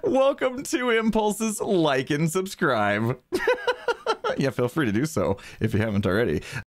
Welcome to Impulses. Like and subscribe. Yeah, feel free to do so if you haven't already.